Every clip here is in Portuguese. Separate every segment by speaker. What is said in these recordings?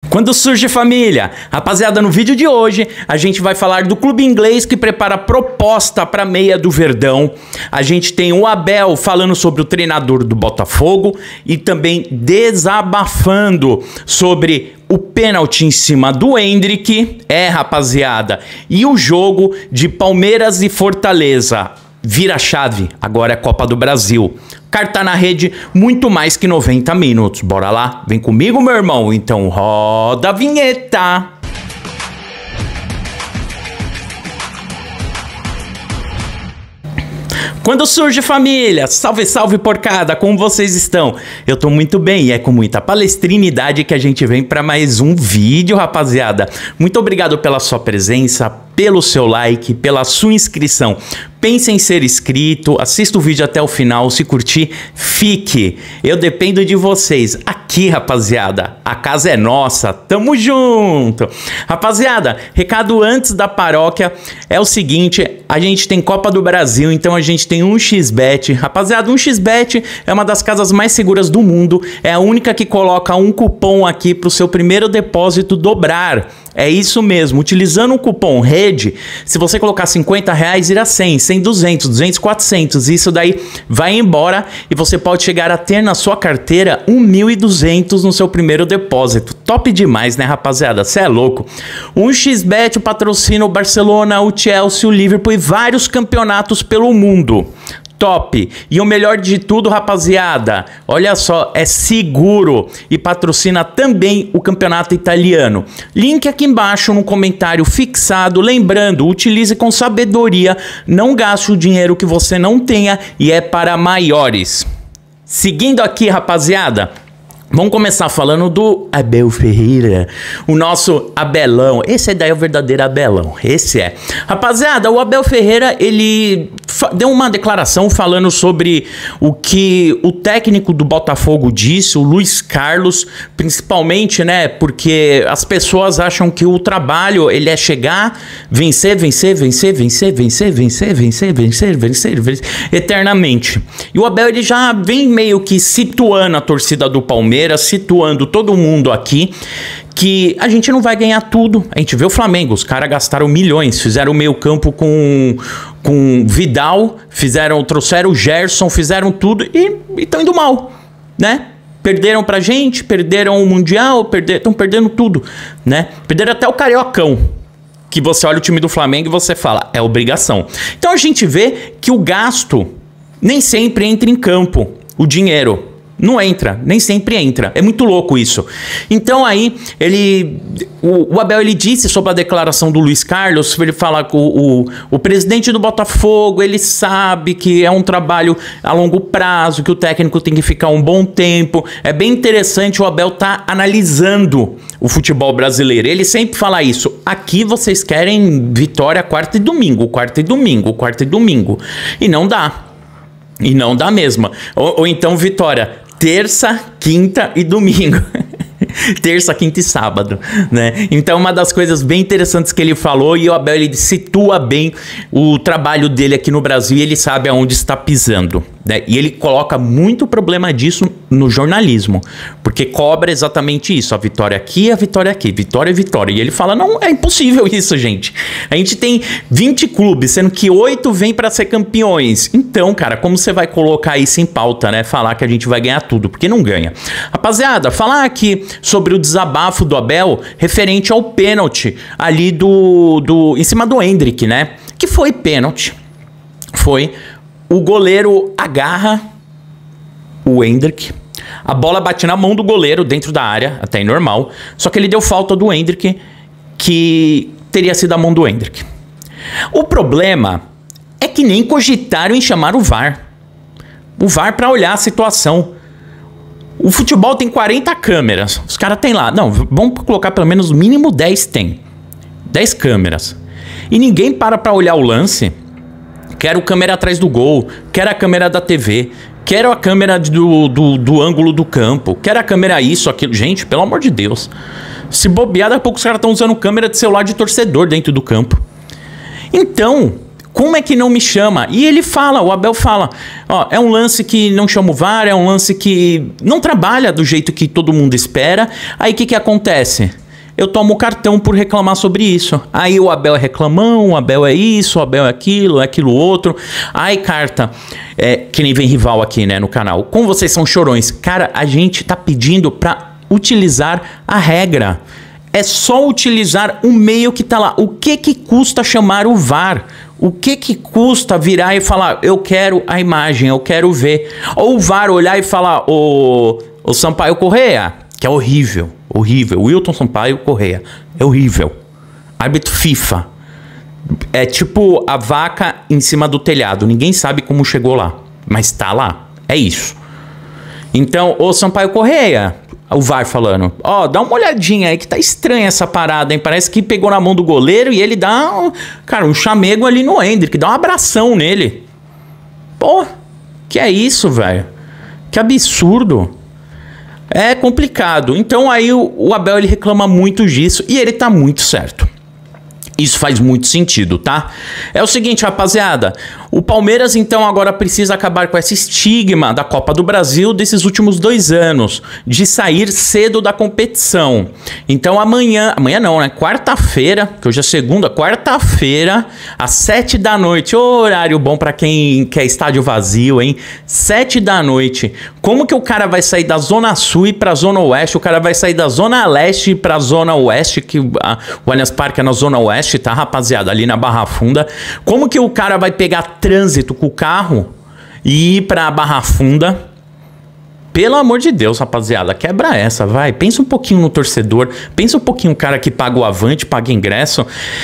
Speaker 1: Quando surge família? Rapaziada, no vídeo de hoje a gente vai falar do clube inglês que prepara proposta para meia do Verdão. A gente tem o Abel falando sobre o treinador do Botafogo e também desabafando sobre o pênalti em cima do Endrick. Rapaziada, e o jogo de Palmeiras e Fortaleza. Vira a chave, agora é Copa do Brasil. Carta na rede, muito mais que 90 minutos. Bora lá? Vem comigo, meu irmão. Então roda a vinheta. Quando surge família, salve, salve porcada, como vocês estão? Eu tô muito bem e é com muita palestrinidade que a gente vem para mais um vídeo, rapaziada. Muito obrigado pela sua presença, pelo seu like, pela sua inscrição. Pense em ser inscrito, assista o vídeo até o final, se curtir, fique. Eu dependo de vocês. Aqui, rapaziada, a casa é nossa, tamo junto. Rapaziada, recado antes da paróquia é o seguinte, a gente tem Copa do Brasil, então a gente tem 1xBet. Rapaziada, 1xBet é uma das casas mais seguras do mundo, é a única que coloca um cupom aqui pro seu primeiro depósito dobrar. É isso mesmo, utilizando o cupom REDE, se você colocar R$50, irá 100, 100, 200, 200, 400, isso daí vai embora e você pode chegar a ter na sua carteira 1.200 no seu primeiro depósito. Top demais, né, rapaziada? Cê é louco. O 1xBet patrocina o Barcelona, o Chelsea, o Liverpool e vários campeonatos pelo mundo. Top! E o melhor de tudo, rapaziada, olha só, é seguro e patrocina também o campeonato italiano. Link aqui embaixo no comentário fixado. Lembrando, utilize com sabedoria, não gaste o dinheiro que você não tenha e é para maiores. Seguindo aqui, rapaziada, vamos começar falando do Abel Ferreira, o nosso Abelão. Esse daí é o verdadeiro Abelão, esse é. Rapaziada, o Abel Ferreira, ele deu uma declaração falando sobre o que o técnico do Botafogo disse, o Luiz Carlos, principalmente, né, porque as pessoas acham que o trabalho, ele é chegar, vencer, vencer, vencer, vencer, vencer, vencer, vencer, vencer, vencer, vencer, eternamente. E o Abel, ele já vem meio que situando a torcida do Palmeiras, situando todo mundo aqui, que a gente não vai ganhar tudo. A gente vê o Flamengo, os caras gastaram milhões, fizeram o meio campo com Vidal, trouxeram o Gerson, fizeram tudo e estão indo mal, né? Perderam pra gente, perderam o Mundial, estão perdendo tudo, né? Perderam até o Cariocão, que você olha o time do Flamengo e você fala, é obrigação. Então a gente vê que o gasto nem sempre entra em campo, o dinheiro. Não entra, nem sempre entra. É muito louco isso. Então aí, o Abel, ele disse sobre a declaração do Luiz Carlos, ele fala que o presidente do Botafogo, ele sabe que é um trabalho a longo prazo, que o técnico tem que ficar um bom tempo. É bem interessante, o Abel tá analisando o futebol brasileiro. Ele sempre fala isso. Aqui vocês querem vitória quarta e domingo, quarta e domingo, quarta e domingo. E não dá. E não dá mesmo. Ou então vitória terça, quinta e domingo. Terça, quinta e sábado, né? Então uma das coisas bem interessantes que ele falou, e o Abel, ele situa bem o trabalho dele aqui no Brasil e ele sabe aonde está pisando, né? E ele coloca muito problema disso no jornalismo, porque cobra exatamente isso, a vitória aqui, vitória, vitória, e ele fala, não, é impossível isso, gente. A gente tem 20 clubes, sendo que 8 vêm para ser campeões. Então, cara, como você vai colocar isso em pauta, né? Falar que a gente vai ganhar tudo, porque não ganha. Rapaziada, falar aqui sobre o desabafo do Abel referente ao pênalti ali em cima do Endrick, né? Que foi pênalti. Foi. O goleiro agarra o Endrick. A bola bate na mão do goleiro dentro da área, até normal. Só que ele deu falta do Endrick, que teria sido a mão do Endrick. O problema é que nem cogitaram em chamar o VAR. O VAR para olhar a situação. O futebol tem 40 câmeras. Os caras têm lá. Não, vamos colocar pelo menos mínimo 10 tem. 10 câmeras. E ninguém para olhar o lance. Quero a câmera atrás do gol. Quero a câmera da TV. Quero a câmera do ângulo do campo. Quero a câmera isso, aquilo. Gente, pelo amor de Deus. Se bobear, daqui a pouco os caras estão usando câmera de celular de torcedor dentro do campo. Então, Como é que não me chama? E ele fala, o Abel fala, ó, é um lance que não chama o VAR, é um lance que não trabalha do jeito que todo mundo espera. Aí o que acontece? Eu tomo o cartão por reclamar sobre isso. Aí o Abel é reclamão, o Abel é isso, o Abel é aquilo outro. Aí carta, que nem vem rival aqui, né, no canal. Como vocês são chorões. Cara, a gente tá pedindo pra utilizar a regra. É só utilizar o meio que tá lá. O que custa chamar o VAR? O que custa virar e falar, eu quero a imagem, eu quero ver. Ou o VAR olhar e falar, o Sampaio Corrêa, que é horrível, horrível. Wilton Sampaio Corrêa, é horrível. Árbitro FIFA. É tipo a vaca em cima do telhado. Ninguém sabe como chegou lá, mas tá lá. É isso. Então, o Sampaio Corrêa, o VAR falando, ó, dá uma olhadinha aí que tá estranha essa parada, hein? Parece que pegou na mão do goleiro e ele dá, um chamego ali no Endrick, dá um abração nele. Pô, que é isso, velho? Que absurdo. É complicado. Então aí o Abel, ele reclama muito disso e ele tá muito certo. Isso faz muito sentido, tá? É o seguinte, rapaziada. O Palmeiras, então, agora precisa acabar com esse estigma da Copa do Brasil desses últimos 2 anos, de sair cedo da competição. Então, amanhã não, né? Quarta-feira, que hoje é segunda, quarta-feira, às 7 da noite. Horário bom pra quem quer estádio vazio, hein? 7 da noite. Como que o cara vai sair da Zona Sul e pra Zona Oeste? O cara vai sair da Zona Leste pra Zona Oeste, que o Allianz Parque é na Zona Oeste, tá, rapaziada? Ali na Barra Funda. Como que o cara vai pegar trânsito com o carro e ir pra Barra Funda? Pelo amor de Deus, rapaziada, quebra essa, vai. Pensa um pouquinho no torcedor, pensa um pouquinho no cara que paga o Avante, paga ingresso.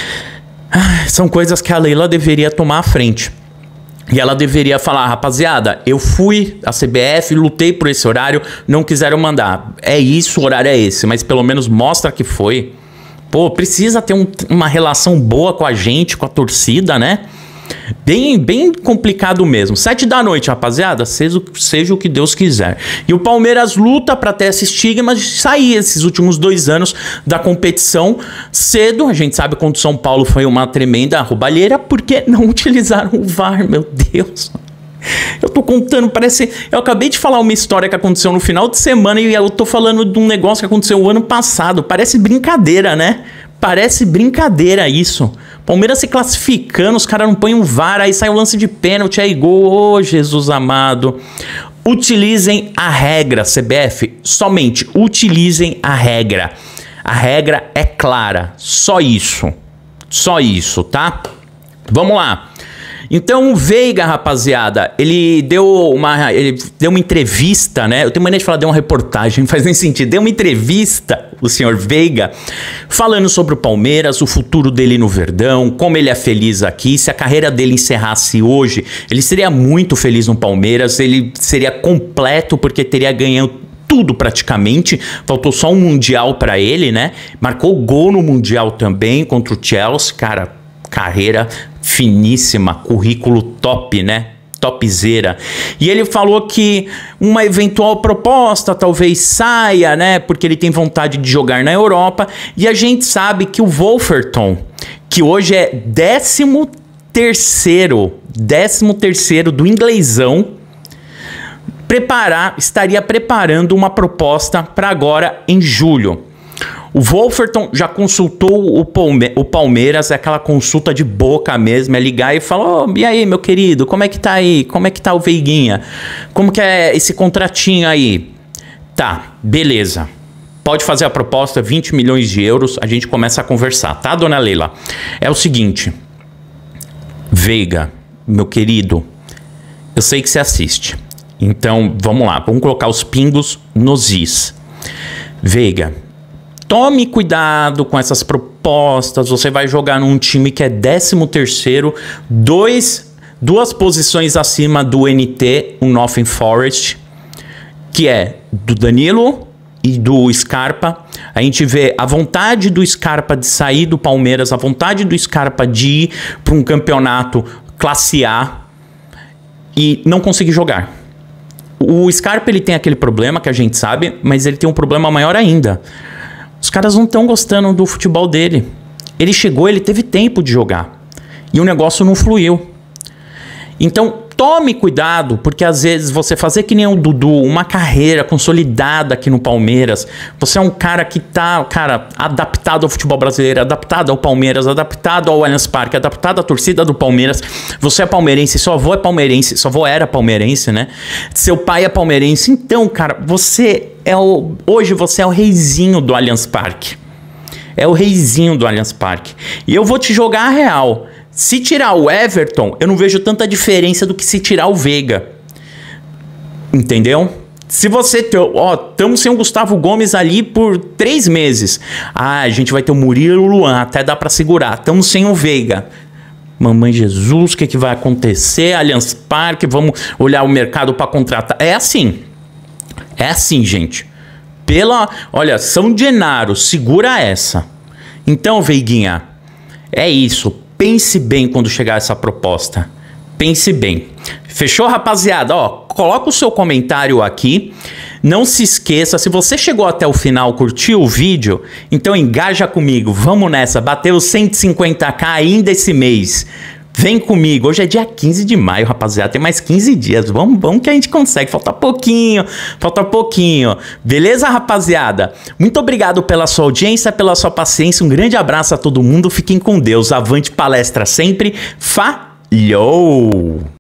Speaker 1: São coisas que a Leila deveria tomar à frente. E ela deveria falar, rapaziada, eu fui à CBF, lutei por esse horário, não quiseram mandar. É isso, o horário é esse, mas pelo menos mostra que foi. Pô, precisa ter uma relação boa com a gente, com a torcida, né? Bem complicado mesmo. 7 da noite, rapaziada, seja o que Deus quiser. E o Palmeiras luta para ter esse estigma de sair esses últimos 2 anos da competição cedo. A gente sabe quando o São Paulo foi uma tremenda roubalheira, porque não utilizaram o VAR, meu Deus. Eu tô contando, parece... Eu acabei de falar uma história que aconteceu no final de semana e eu tô falando de um negócio que aconteceu o ano passado. Parece brincadeira, né? Parece brincadeira isso. Palmeiras se classificando, os caras não põem um VAR, aí sai o lance de pênalti, aí gol. Ô, Jesus amado. Utilizem a regra, CBF. Somente utilizem a regra. A regra é clara. Só isso. Só isso, tá? Vamos lá. Então o Veiga, rapaziada, ele deu uma entrevista, né? Eu tenho mania de falar, deu uma reportagem, não faz nem sentido. Deu uma entrevista, o senhor Veiga, falando sobre o Palmeiras, o futuro dele no Verdão, como ele é feliz aqui. Se a carreira dele encerrasse hoje, ele seria muito feliz no Palmeiras, ele seria completo porque teria ganhado tudo praticamente, faltou só um Mundial pra ele, né? Marcou gol no Mundial também contra o Chelsea, cara, carreira finíssima, currículo top, né? Topzera. E ele falou que uma eventual proposta talvez saia, né? Porque ele tem vontade de jogar na Europa. E a gente sabe que o Wolverhampton, que hoje é 13º do inglesão, estaria preparando uma proposta para agora em julho. O Wolverhampton já consultou o Palmeiras, é aquela consulta de boca mesmo, é ligar e falar, oh, e aí, meu querido, como é que tá aí? Como é que tá o Veiguinha? Como que é esse contratinho aí? Tá, beleza. Pode fazer a proposta, 20 milhões de euros, a gente começa a conversar, tá, dona Leila? É o seguinte, Veiga, meu querido, eu sei que você assiste, então vamos lá, vamos colocar os pingos nos is. Veiga, tome cuidado com essas propostas. Você vai jogar num time que é 13º, duas posições acima do NT, o Nottingham Forest, que é do Danilo e do Scarpa. A gente vê a vontade do Scarpa de sair do Palmeiras, a vontade do Scarpa de ir para um campeonato classe A e não conseguir jogar. O Scarpa, ele tem aquele problema que a gente sabe, mas ele tem um problema maior ainda. Os caras não estão gostando do futebol dele. Ele chegou, ele teve tempo de jogar. e o negócio não fluiu. Então, tome cuidado, porque às vezes você fazer que nem o Dudu, uma carreira consolidada aqui no Palmeiras, você é um cara que tá, cara, adaptado ao futebol brasileiro, adaptado ao Palmeiras, adaptado ao Allianz Parque, adaptado à torcida do Palmeiras. Você é palmeirense, sua avó é palmeirense, sua avó era palmeirense, né? Seu pai é palmeirense. Então, cara, hoje você é o reizinho do Allianz Parque. É o reizinho do Allianz Parque. E eu vou te jogar a real. Se tirar o Everton, eu não vejo tanta diferença do que se tirar o Veiga. Entendeu? Se você... estamos sem o Gustavo Gomes ali por 3 meses. A gente vai ter o Murilo e o Luan, até dá pra segurar. Estamos sem o Veiga. Mamãe Jesus, o que vai acontecer? Allianz Parque, vamos olhar o mercado pra contratar. É assim. É assim, gente. Olha, São Genaro, segura essa. Então, Veiguinha, é isso. Pense bem quando chegar essa proposta. Pense bem. Fechou, rapaziada? Coloca o seu comentário aqui. Não se esqueça, se você chegou até o final, curtiu o vídeo, então engaja comigo. Vamos nessa. Bateu 150k ainda esse mês. Vem comigo. Hoje é dia 15 de maio, rapaziada. Tem mais 15 dias. Vamos que a gente consegue. Falta pouquinho. Falta pouquinho. Beleza, rapaziada? Muito obrigado pela sua audiência, pela sua paciência. Um grande abraço a todo mundo. Fiquem com Deus. Avante palestra sempre. Falhou!